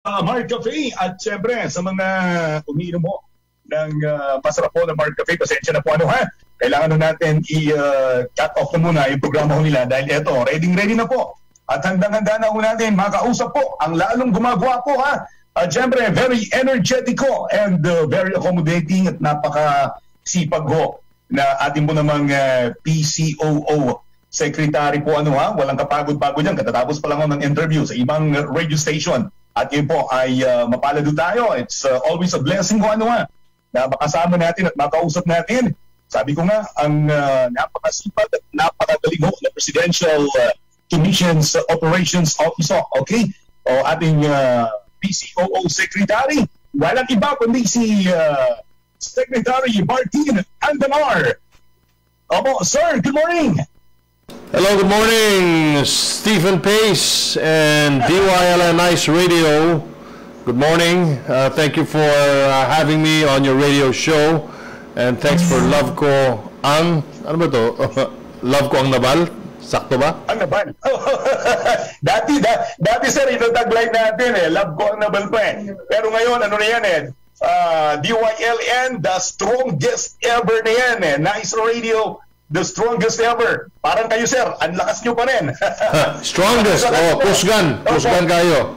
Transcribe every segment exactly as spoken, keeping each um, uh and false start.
uh, Mark Cafe at syempre sa mga umiinom mo ng uh, masarap po ng Mark Cafe, pasensya na po ano ha. Kailangan na natin i-cut uh, off na muna yung programa ko nila dahil ito, ready ready na po. At handang-handa na po natin makausap po ang lalong gumagawa po ha. At syempre, very energetico and uh, very accommodating at napaka-sipag ho na ating po namang uh, P C O O secretary po ano ha. Walang kapagod-pagod yan. Katatapos pa lang ako ng interview sa ibang radio station. At yun po ay uh, mapalado tayo. It's uh, always a blessing ko ano ha. Na makasama natin at makausap natin. Sabi ko nga, ang uh, napakasipag at napakagaling ho na Presidential uh, Commission's uh, Operations Officer, okay? O ating uh, P C O O Secretary. Walang iba kundi si uh, Secretary Martin Andanar. Opo, sir, good morning. Hello, good morning, Stephen Pace and D Y L N Nice Radio. Good morning. Uh, thank you for uh, having me on your radio show. And thanks for Love Ko Ang, ano ba to? Love Ko Ang Naval? Sakto ba? Ang Naval. dati, da, dati sir, ito tagline natin eh. Love Ko Ang Naval pa eh. Pero ngayon, ano na yan eh? Uh, D Y L N, the strongest ever na yan eh. Nice Radio, the strongest ever. Parang kayo sir, ang lakas nyo pa rin. Strongest? Oh, pusgan. Pusgan kayo.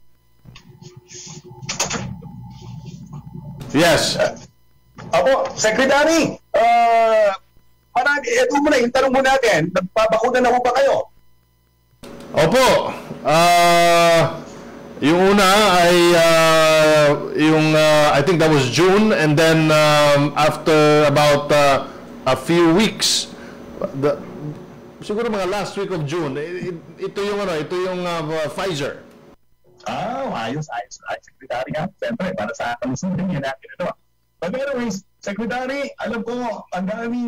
Yes. Ako, Secretary, uh, parang, ito muna, yung tanong mo natin, nagpabakuna na ho ba kayo? Opo. Uh, yung una ay, uh, yung, uh, I think that was June, and then um, after about uh, a few weeks, the, siguro mga last week of June, ito yung, ano, ito yung uh, Pfizer. Ah, oh, ayos, ayos, ayos, Secretary nga. Siyempre, para sa kalusugan niya natin ito. But anyways, Secretary, alam ko, ang daming,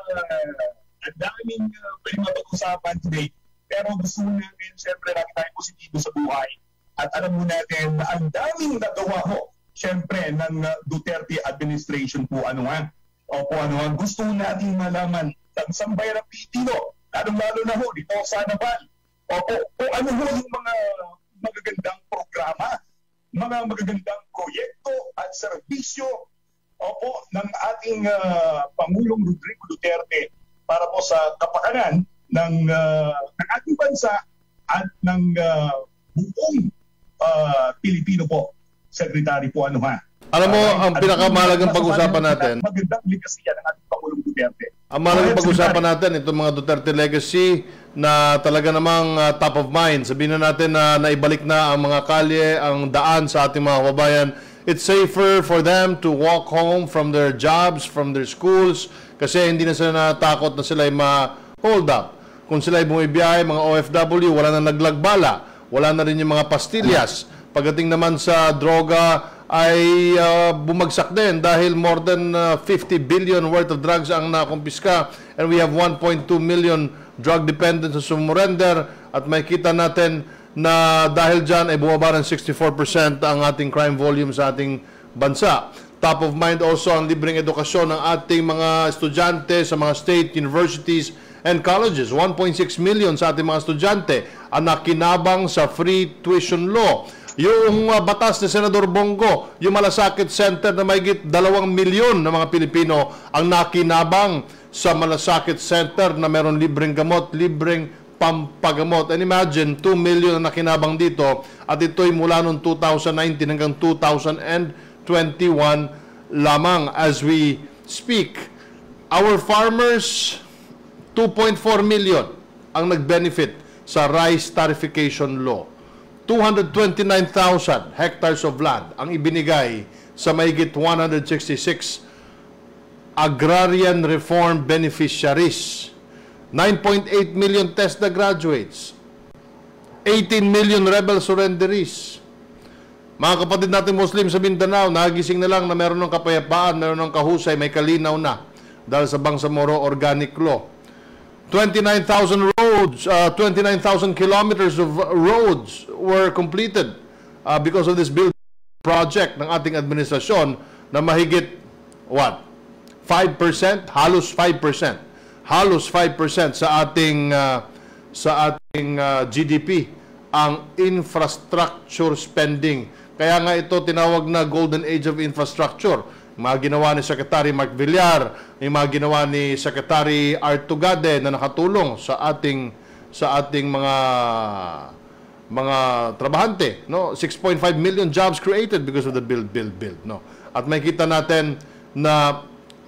uh, ang daming uh, pwede mapag-usapan today. Pero gusto natin, siyempre, lagi tayo positibo sa buhay. At alam mo natin na ang daming nagawa ho, siyempre, ng uh, Duterte administration po, ano nga. O po, ano nga, gusto natin malaman ng sambayan ng Pilipino, lalong-lalo na ho, dito sa Naval. O po, kung ano ho yung mga magagandang programa, mga magagandang proyekto at serbisyo opo, ng ating uh, Pangulong Rodrigo Duterte para po sa kapakanan ng, uh, ng ating bansa at ng uh, buong uh, Pilipino po, Secretary po ano ha. Alam mo, uh, ang pinakamahalagang pag-usapan natin, magandang legacy ng ating Pangulong Duterte. Ang mahalagang pag-usapan natin, itong mga Duterte legacy na talaga namang uh, top of mind. Sabihin na natin na naibalik na ang mga kalye, ang daan sa ating mga kababayan. It's safer for them to walk home from their jobs, from their schools, kasi hindi na sila natakot na sila ay ma-hold up. Kung sila ay bumibiyahe, mga O F W, wala na naglagbala, wala na rin yung mga pastillas. Pagdating naman sa droga, ay uh, bumagsak din dahil more than uh, fifty billion worth of drugs ang nakumpiska, and we have one point two million drug dependents na sumurrender, at makita natin na dahil dyan ay bumaba ng sixty-four percent ang ating crime volume sa ating bansa. Top of mind also ang libreng edukasyon ng ating mga estudyante sa mga state universities and colleges. one point six million sa ating mga estudyante ang nakinabang sa free tuition law. Yung uh, batas ni Senador Bongo, yung Malasakit Center na mayigit dalawang milyon na mga Pilipino ang nakinabang sa Malasakit Center na meron libreng gamot, libreng pampagamot. And imagine, two million na nakinabang dito, at ito'y mula noong two thousand nineteen hanggang two thousand twenty-one lamang as we speak. Our farmers, two point four million ang nag-benefit sa rice tarification law. two hundred twenty-nine thousand hectares of land ang ibinigay sa mahigit one hundred sixty-six agrarian reform beneficiaries. nine point eight million TESDA graduates, eighteen million rebel surrenderies. Mga kapatid natin Muslim sa Mindanao, nagising na lang na meron ng kapayapaan, meron ng kahusay, may kalinaw na dahil sa Bangsamoro Organic Law. twenty-nine thousand roads, uh, twenty-nine thousand kilometers of roads were completed uh, because of this build project ng ating administrasyon na mahigit, what? five percent? Halos five percent. Halos five percent sa ating uh, sa ating uh, G D P ang infrastructure spending. Kaya nga ito tinawag na Golden Age of Infrastructure. Yung mga ginawa ni Secretary Mark Villar, yung mga ginawa ni Secretary Art Tugade na nakatulong sa ating sa ating mga mga trabahante, no? six point five million jobs created because of the build build build, no? At makita natin na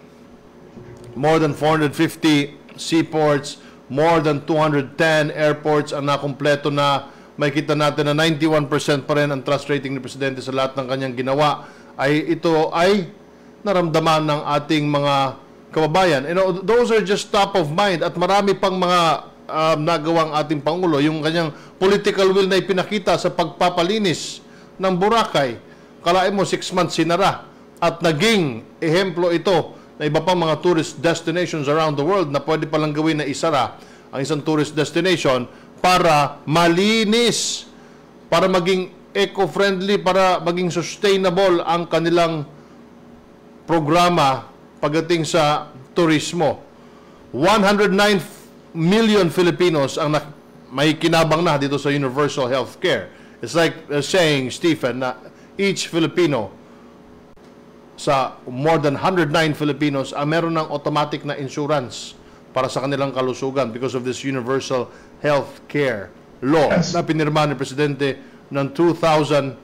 more than four hundred fifty seaports, more than two hundred ten airports ang nakumpleto na. Makita natin na ninety-one percent pa rin ang trust rating ni Presidente sa lahat ng kanyang ginawa. Ay ito ay naramdaman ng ating mga kababayan. You know, those are just top of mind at marami pang mga uh, nagawang ating Pangulo. Yung kanyang political will na ipinakita sa pagpapalinis ng Boracay. Kalain mo, six months sinara. At naging ehemplo ito na iba pang mga tourist destinations around the world na pwede palang gawin na isara ang isang tourist destination para malinis, para maging eco-friendly, para maging sustainable ang kanilang programa pagdating sa turismo. one hundred nine million Filipinos ang may kinabang na dito sa universal health care. It's like uh, saying, Stephen, na each Filipino sa more than one hundred nine Filipinos ang meron ng automatic na insurance para sa kanilang kalusugan because of this universal health care law yes. na pinirma ni Presidente ng two thousand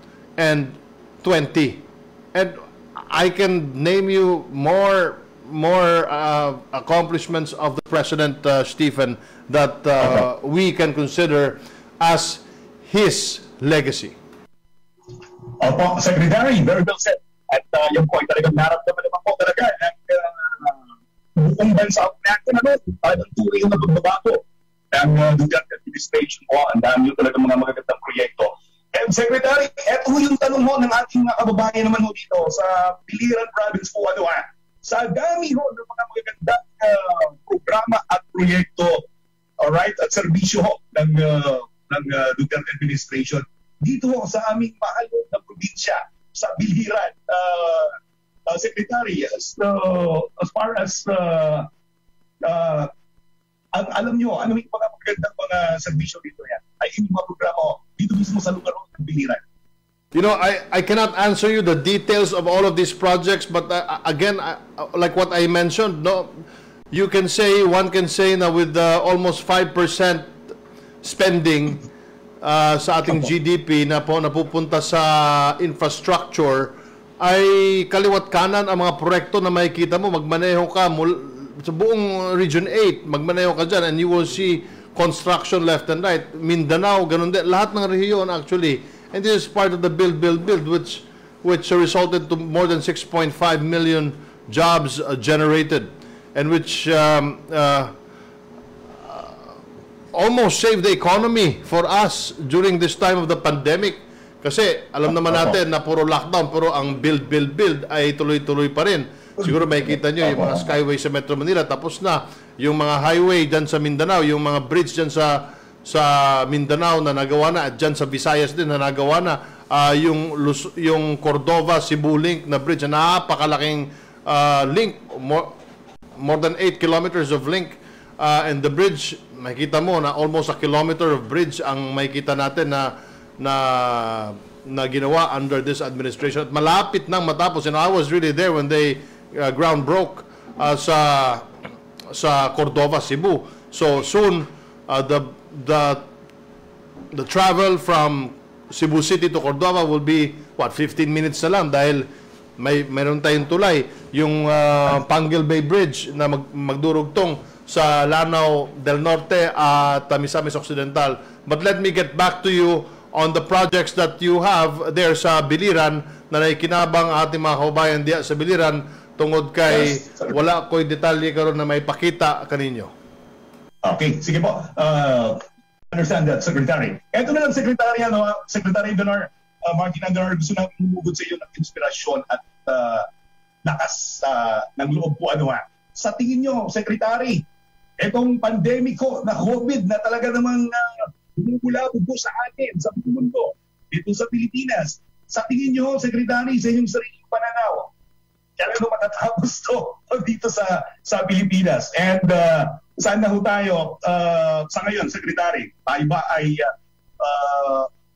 twenty. And I can name you more more uh, accomplishments of the President, uh, Stephen, that uh, okay. we can consider as his legacy. Opo, Secretary, very well said. At uh, yung po ay talagang naramdaman naman po talaga ng uh, buong bansa natin, ano, talagang tuloy yung nagbabago ng uh, Duterte administration po. Ang dami yung talagang mga magagandang proyekto. And Secretary, eto yung tanong mo ng ating mga kababayan naman ho dito sa Biliran Province po, ano ha, sa dami ho ng mga magagandang uh, programa at proyekto, alright, at serbisyo ho ng, uh, ng uh, Duterte administration dito ho sa aming mahal na probinsya, sa Biliran, uh, uh, Secretary, as, uh, as far as uh, uh, ang alam nyo, ano yung mga magandang mga serbisyo dito yan? Ay yung mga programa dito mismo sa lugar ng Biliran. You know, I, I cannot answer you the details of all of these projects, but uh, again, uh, like what I mentioned, no, you can say, one can say na with uh, almost five percent spending uh, sa ating G D P na po napupunta sa infrastructure, ay kaliwat kanan ang mga proyekto na makikita mo, magmaneho ka mul sa buong Region eight, magmaneho ka dyan and you will see construction left and right. Mindanao, ganun din. Lahat ng rehiyon actually. And this is part of the build, build, build, which which resulted to more than six point five million jobs uh, generated and which um, uh, almost saved the economy for us during this time of the pandemic. Kasi alam naman natin na puro lockdown, pero ang build, build, build ay tuloy-tuloy pa rin. Siguro makikita nyo yung mga skyway sa Metro Manila, tapos na yung mga highway dyan sa Mindanao, yung mga bridge dyan sa sa Mindanao na nagawa na, at dyan sa Visayas din na nagawa na, uh, yung, yung Cordova-Cebu link na bridge, na napakalaking uh, link, more, more than eight kilometers of link, uh, and the bridge, makikita mo na almost a kilometer of bridge ang makikita natin na na na ginawa under this administration. At malapit nang matapos, and I was really there when they uh, ground broke uh, sa sa Cordova, Cebu. So soon uh, the the the travel from Cebu City to Cordova will be what, fifteen minutes na lang, dahil may meron tayong tulay, yung uh, Panguil Bay Bridge na mag, magdurugtong sa Lanao del Norte at uh, Misamis Occidental. But let me get back to you on the projects that you have there sa Biliran na naikinabang ating mga kababayan diya sa Biliran tungod kay yes, wala ko'y detalye karon na may pakita kaninyo. Okay, sige po. Uh, understand that, Secretary. Ito na lang, Secretary, ano, Secretary Andanar, uh, Martin Andanar, gusto na lumugod sa iyo ng inspirasyon at uh, lakas uh, ng loob po, ano ha. Sa tingin nyo, Secretary, itong pandemiko na COVID na talaga namang uh, bumubula-bubo sa atin, sa buong mundo, dito sa Pilipinas. Sa tingin nyo, Secretary, sa inyong sariling pananaw, kaya ano matatapos to dito sa sa Pilipinas? And uh, saan na ho tayo uh, sa ngayon, Secretary? Tayo ba ay uh, uh,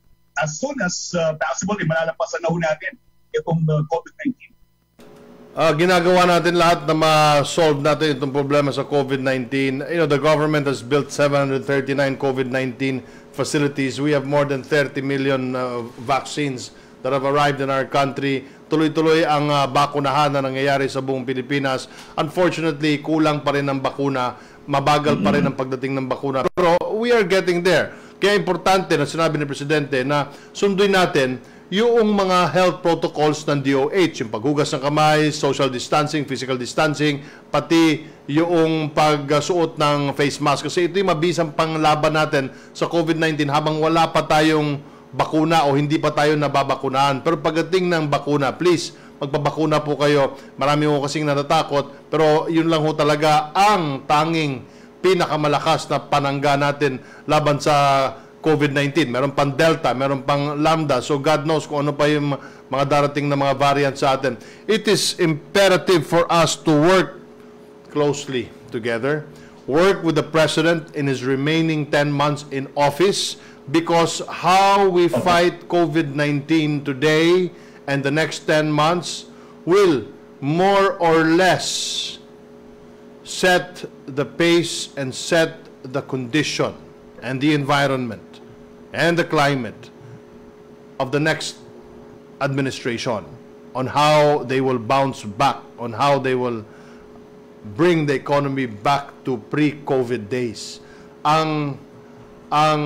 as soon as uh, possible, eh, malalampasan na ho natin itong uh, COVID nineteen? Uh, ginagawa natin lahat na ma-solve natin itong problema sa COVID nineteen. You know, the government has built seven hundred thirty-nine COVID nineteen facilities. We have more than thirty million uh, vaccines that have arrived in our country. Tuloy-tuloy ang uh, bakunahan na nangyayari sa buong Pilipinas. Unfortunately, kulang pa rin ang bakuna. Mabagal pa rin ang pagdating ng bakuna. Pero we are getting there. Kaya importante na sinabi ni Presidente na sunduin natin yung mga health protocols ng D O H, yung paghugas ng kamay, social distancing, physical distancing, pati yung pagsuot ng face mask. Kasi ito yung mabisang panglaban natin sa COVID nineteen habang wala pa tayong bakuna o hindi pa tayo nababakunahan. Pero pagdating ng bakuna, please, magpabakuna po kayo. Marami mo kasing natatakot, pero yun lang ho talaga ang tanging pinakamalakas na panangga natin laban sa COVID nineteen. Meron pang Delta, meron pang Lambda. So God knows kung ano pa yung mga darating na mga variant sa atin. It is imperative for us to work closely together. Work with the President in his remaining ten months in office, because how we fight COVID nineteen today and the next ten months will more or less set the pace and set the condition and the environment and the climate of the next administration on how they will bounce back, on how they will bring the economy back to pre-COVID days. Ang ang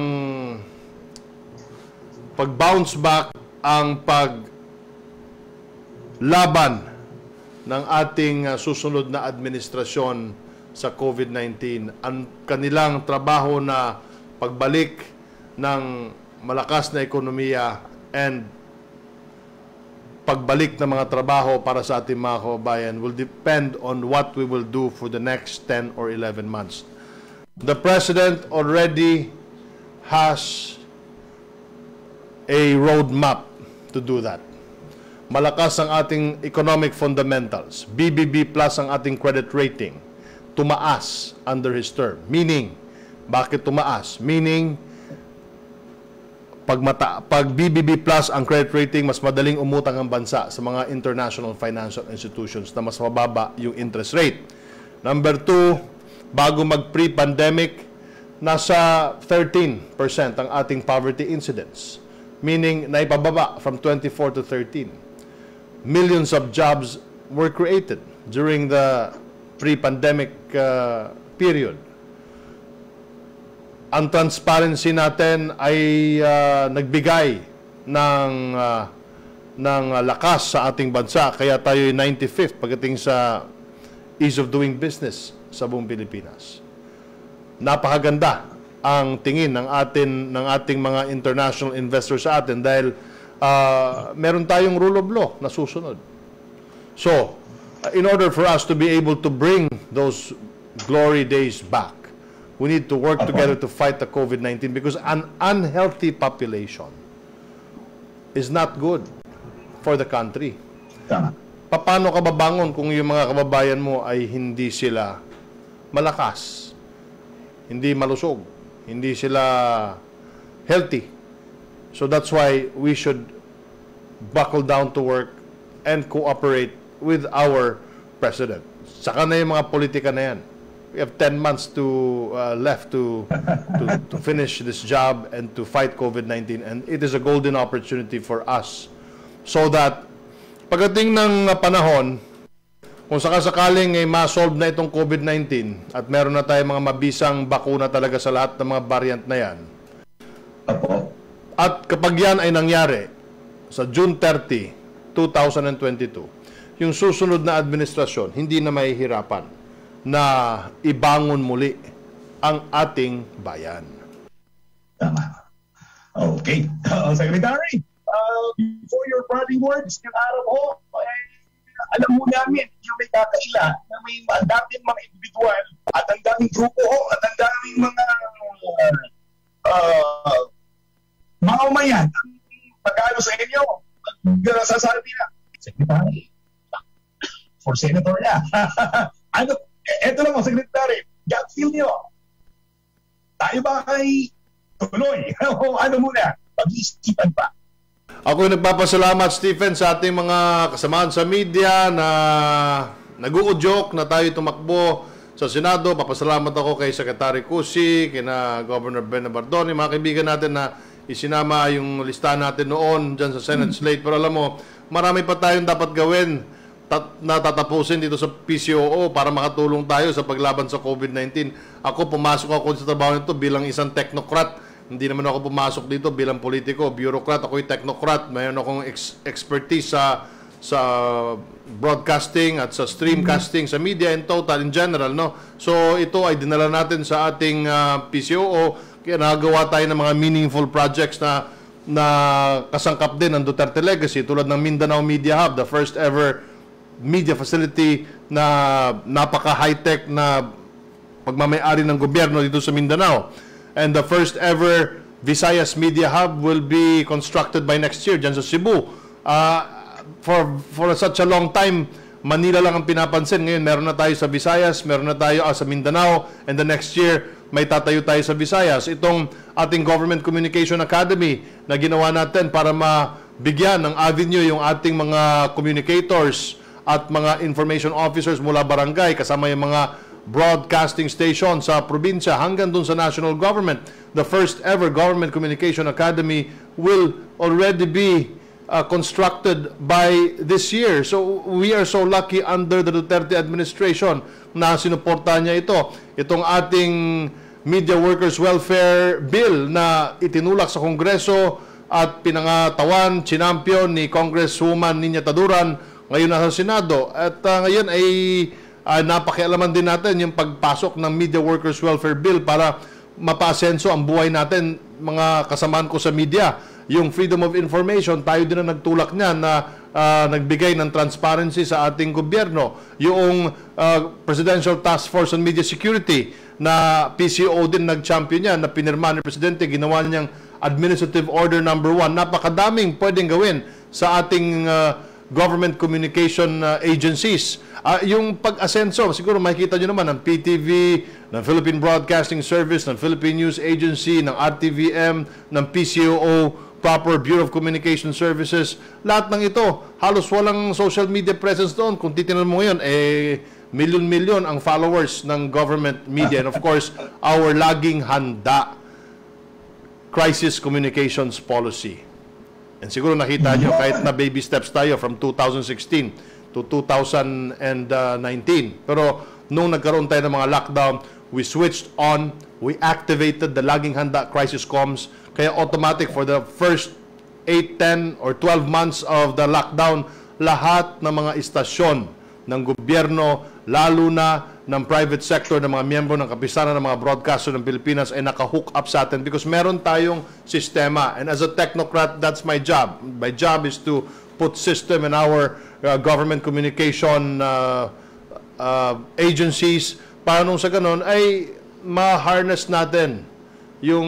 pag-bounce back, ang paglaban ng ating uh, susunod na administrasyon sa COVID nineteen, ang kanilang trabaho na pagbalik ng malakas na ekonomiya and pagbalik ng mga trabaho para sa ating mga kababayan will depend on what we will do for the next ten or eleven months. The President already has a roadmap to do that. Malakas ang ating economic fundamentals. B B B plus ang ating credit rating. Tumaas under his term. Meaning, bakit tumaas? Meaning, pag, mata, pag B B B plus ang credit rating, mas madaling umutang ang bansa sa mga international financial institutions na mas mababa yung interest rate. Number two, bago mag pre-pandemic, nasa thirteen percent ang ating poverty incidence. Meaning, naipababa from twenty-four to thirteen. Millions of jobs were created during the pre-pandemic uh, period. Ang transparency natin ay uh, nagbigay ng uh, ng uh, lakas sa ating bansa, kaya tayo ay ninety-fifth pagdating sa ease of doing business sa buong Pilipinas. Napakaganda ang tingin ng atin ng ating mga international investors sa atin dahil uh, meron tayong rule of law na susunod. So, uh, in order for us to be able to bring those glory days back, we need to work together to fight the COVID nineteen, because an unhealthy population is not good for the country. Tama. Paano ka babangon kung yung mga kababayan mo ay hindi sila malakas, hindi malusog, hindi sila healthy? So that's why we should buckle down to work and cooperate with our President. Saka na yung mga politika na yan. We have ten months to uh, left to, to to finish this job and to fight COVID nineteen, and it is a golden opportunity for us so that pagdating ng panahon, kung sakasakaling ay ma-solve na itong COVID nineteen at meron na tayong mga mabisang bakuna talaga sa lahat ng mga variant na yan, at kapag yan ay nangyari sa June thirtieth, two thousand twenty-two, yung susunod na administrasyon hindi na mahihirapan na ibangon muli ang ating bayan. Tama. Okay. Uh, Secretary, uh, before your parting words, yung araw ko, eh, alam mo namin, yung may kakaila na may ang daming mga individual at ang daming grupo ho, at ang daming mga uh, mga umayan pagkano sa inyo, sasabi na, Secretary, for Senator na. Ano, eto lang, Secretary, gut feel nyo. Tayo ba ay tuloy? Ano muna? pag-iisipan pa. Ako yung nagpapasalamat, Stephen, sa ating mga kasamahan sa media na nag-uudyok na tayo tumakbo sa Senado. Papasalamat ako kay Secretary Cusi, kina Governor Ben Bardoni, mga kaibigan natin na isinama yung listahan natin noon dyan sa Senate slate. Pero alam mo, marami pa tayong dapat gawin tat natatapusin dito sa P C O O para makatulong tayo sa paglaban sa COVID nineteen. Ako, pumasok ako sa trabaho nito bilang isang technocrat. Hindi naman ako pumasok dito bilang politiko, bureaucrat. Ako'y technocrat. Mayroon akong ex expertise sa sa broadcasting at sa streamcasting, sa media in total, in general, no? So, ito ay dinala natin sa ating uh, P C O O. Kaya nagawa tayo ng mga meaningful projects na na kasangkap din ng Duterte Legacy, tulad ng Mindanao Media Hub, the first ever media facility na napaka-high-tech na pagmamayari ng gobyerno dito sa Mindanao. And the first ever Visayas Media Hub will be constructed by next year dyan sa Cebu. Uh, for, for such a long time, Manila lang ang pinapansin. Ngayon, meron na tayo sa Visayas, meron na tayo ah, sa Mindanao, and the next year, may tatayo tayo sa Visayas. Itong ating Government Communication Academy na ginawa natin para mabigyan ng avenue yung ating mga communicators at mga information officers mula barangay, kasama yung mga broadcasting station sa probinsya hanggang dun sa national government. The first ever Government Communication Academy will already be uh, constructed by this year. So we are so lucky under the Duterte administration na sinuportahan niya ito. Itong ating Media Workers Welfare Bill na itinulak sa Kongreso at pinangatawan, chinampion ni Congresswoman Niña Taduran, ngayon nasa Senado. At uh, ngayon ay Uh, napakialaman din natin yung pagpasok ng Media Workers Welfare Bill para mapaasenso ang buhay natin, mga kasamaan ko sa media. Yung freedom of information, tayo din ang nagtulak niyan na uh, nagbigay ng transparency sa ating gobyerno. Yung uh, Presidential Task Force on Media Security na P C O din nag-champion niya, na pinirma ni Presidente, ginawa niyang Administrative Order number one. Napakadaming pwedeng gawin sa ating uh, government communication uh, agencies. Uh, yung pag-asenso, siguro makikita nyo naman ng P T V, ng Philippine Broadcasting Service, ng Philippine News Agency, ng R T V M, ng P C O O, proper Bureau of Communication Services. Lahat ng ito, halos walang social media presence doon. Kung titignan mo ngayon, eh, milyon-milyon ang followers ng government media. And of course, our laging handa crisis communications policy. And siguro nakita nyo, kahit na baby steps tayo from two thousand sixteen to two thousand nineteen. Pero nung nagkaroon tayo ng mga lockdown, we switched on, we activated the Laging Handa Crisis Comms. Kaya automatic for the first eight, ten, or twelve months of the lockdown, lahat ng mga istasyon ng gobyerno, lalo na ng private sector, ng mga miyembro ng kapisanan ng mga broadcaster ng Pilipinas ay naka-hook up sa atin because meron tayong sistema. And as a technocrat, that's my job. My job is to put system in our uh, government communication uh, uh, agencies para nung sa ganun ay ma-harness natin yung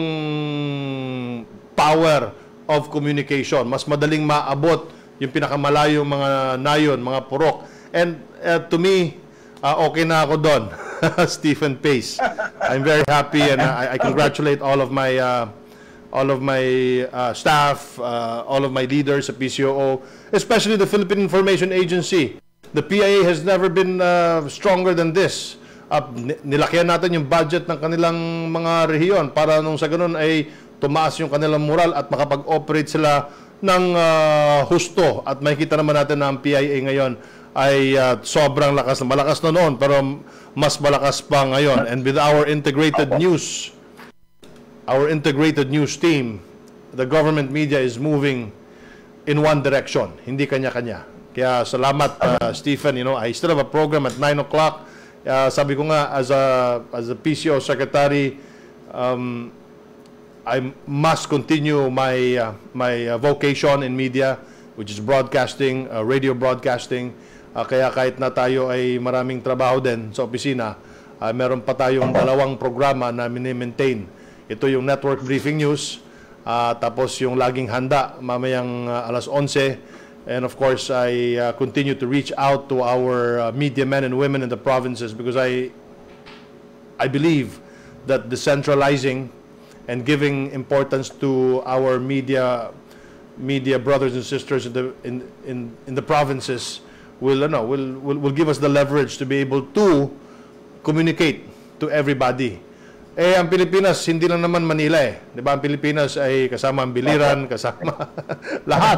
power of communication. Mas madaling maabot yung pinakamalayong mga nayon, mga purok. And uh, to me, uh, okay na ako doon, Stephen Pace. I'm very happy and I, I congratulate all of my uh, all of my uh, staff, uh, all of my leaders sa P C O O, especially the Philippine Information Agency. The P I A has never been uh, stronger than this. Uh, nilakyan natin yung budget ng kanilang mga rehiyon para nung sa ganun ay tumaas yung kanilang moral at makapag-operate sila ng uh, husto. At makikita naman natin na ang P I A ngayon ay uh, sobrang lakas. Malakas na noon, pero mas malakas pa ngayon. And with our integrated news, our integrated news team, the government media is moving in one direction, hindi kanya-kanya. Kaya salamat, uh, Stephen. You know, I still have a program at nine o'clock. Uh, sabi ko nga, as a, as a P C O secretary, um, I must continue my, uh, my uh, vocation in media, which is broadcasting, uh, radio broadcasting. Uh, kaya kahit na tayo ay maraming trabaho din sa opisina, uh, meron pa tayong dalawang programa na mini-maintain. Ito yung Network Briefing News, uh, tapos yung Laging Handa, mamayang uh, alas onse. And of course, I uh, continue to reach out to our uh, media men and women in the provinces because I, I believe that decentralizing and giving importance to our media media brothers and sisters in the in in, in the provinces will ano will, will will give us the leverage to be able to communicate to everybody. Eh, ang Pilipinas, hindi lang naman Manila eh. Di ba? Ang Pilipinas ay kasama ang biliran, kasama lahat.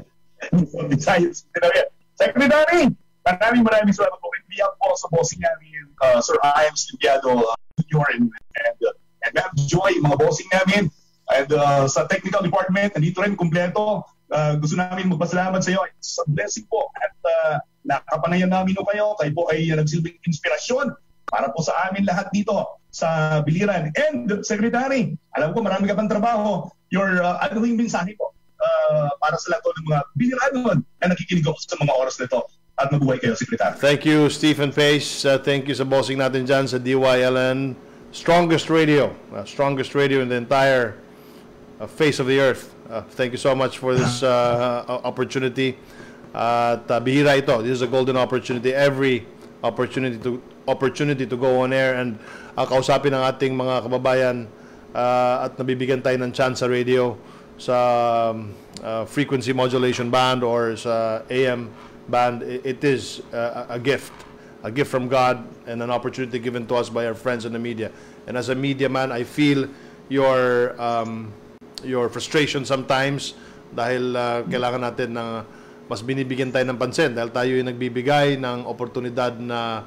Secretary, maraming maraming salamat po. And we have also bossing namin, uh, Sir I M Slimpiado, uh, Junior and, and, uh, and Ma'am Joy, mga bossing namin. And uh, sa technical department, nandito rin kumpleto. Uh, gusto namin magpasalamat sa iyo. It's a blessing po. At uh, nakapanayan namin o kayo. Kayo po ay uh, nagsilbing inspirasyon para po sa amin lahat dito sa biliran. And Secretary, alam ko marami ka pang trabaho. Your uh, ano yung mensahe po uh, para sa lahat ng mga biliranon na nakikinig ako sa mga oras nito. At mabuhay kayo, Secretary. Thank you, Stephen Pace. Uh, thank you sa bossing natin dyan sa D Y L N. Strongest radio. Uh, strongest radio in the entire uh, face of the earth. Uh, thank you so much for this uh, opportunity. Uh, at uh, bihira ito. This is a golden opportunity. Every opportunity to opportunity to go on air and uh, kausapin ang ating mga kababayan uh, at nabibigyan tayo ng chance sa radio sa um, uh, frequency modulation band or sa A M band. It is uh, a gift, a gift from God and an opportunity given to us by our friends in the media. And as a media man, I feel your um, your frustration sometimes dahil uh, kailangan natin na mas binibigyan tayo ng pansin dahil tayo ay nagbibigay ng oportunidad na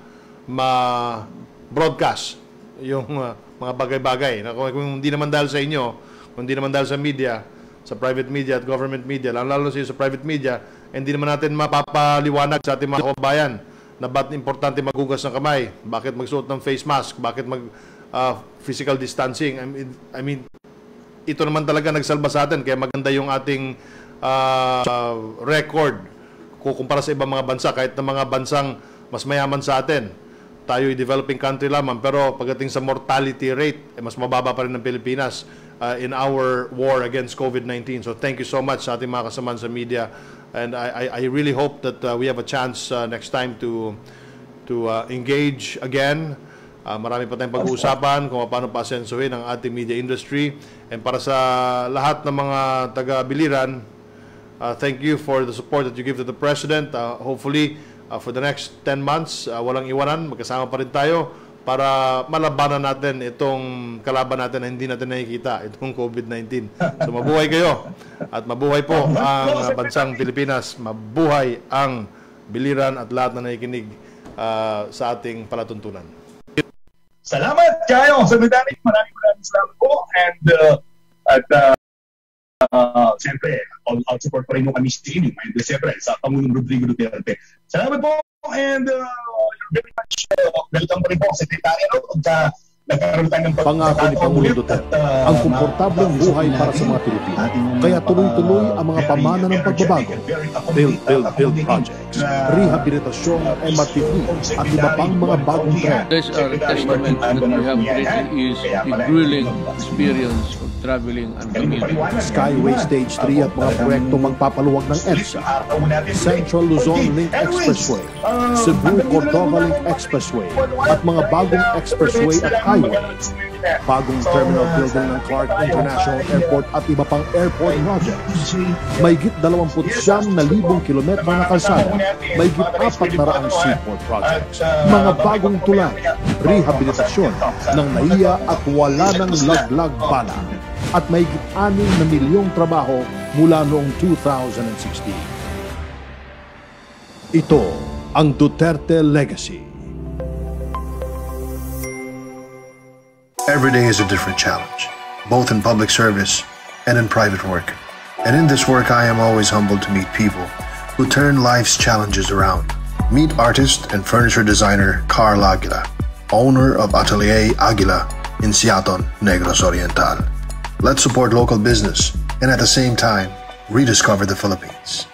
ma-broadcast yung uh, mga bagay-bagay. Kung, kung hindi naman dahil sa inyo, kung hindi naman dahil sa media, sa private media at government media, lalo sa sa private media, hindi naman natin mapapaliwanag sa ating mga kababayan na ba't importante maghugas ng kamay, bakit magsuot ng face mask, bakit mag uh, physical distancing. I mean, I mean, ito naman talaga nagsalba sa atin, kaya maganda yung ating uh, uh, record kukumpara sa ibang mga bansa, kahit na mga bansang mas mayaman sa atin. Tayo ay developing country lamang, pero pagdating sa mortality rate, eh, mas mababa pa rin ng Pilipinas uh, in our war against COVID nineteen. So thank you so much sa ating mga kasamaan sa media. And I, I, I really hope that uh, we have a chance uh, next time to, to uh, engage again. Uh, marami pa tayong pag-uusapan kung paano pa-asensuhin ang ating media industry. And para sa lahat ng mga taga-biliran, uh, thank you for the support that you give to the President. Uh, hopefully, Uh, for the next ten months, uh, walang iwanan, magkasama pa rin tayo para malabanan natin itong kalaban natin na hindi natin nakikita, itong COVID nineteen. So mabuhay kayo at mabuhay po ang bansang Pilipinas, mabuhay ang biliran at lahat na nakikinig uh, sa ating palatuntunan. Salamat kayo, Secretary. Maraming maraming salamat po. And uh, at uh, Uh, siyempre, all-out support pa rin yung kami sa inyo. And uh, siyempre, sa Pangulong Rodrigo Duterte. Salamat po, and uh, you're very much uh, welcome pa rin po, Secretary. No? Pagka nagkaroon tayo ng pangako ni Pangulong Duterte uh, ang komportableng buhay para sa mga Pilipino. Kaya tuloy-tuloy ang mga pamana ng pagbabago. Build, build, build projects, rehabilitasyon, M R T V, at iba pang mga bagong trend. These are testament that we have greatly is a grueling experience of traveling and commuting. Skyway Stage three at mga proyekto magpapaluwag ng EDSA, Central Luzon Link Expressway, Cebu Cordova Link Expressway, at mga bagong expressway at highway, bagong terminal building ng Clark International Airport at iba pang airport projects, mahigit dalawampu't siyam na libong kilometro na kalsada, mahigit apat na raang seaport projects, mga bagong tulay, rehabilitasyon ng naiya at wala ng laglag bala, at mahigit anim na milyong trabaho mula noong two thousand sixteen. Ito ang Duterte Legacy. Every day is a different challenge, both in public service and in private work. And in this work, I am always humbled to meet people who turn life's challenges around. Meet artist and furniture designer Carl Aguila, owner of Atelier Aguila in Siaton, Negros Oriental. Let's support local business and at the same time, rediscover the Philippines.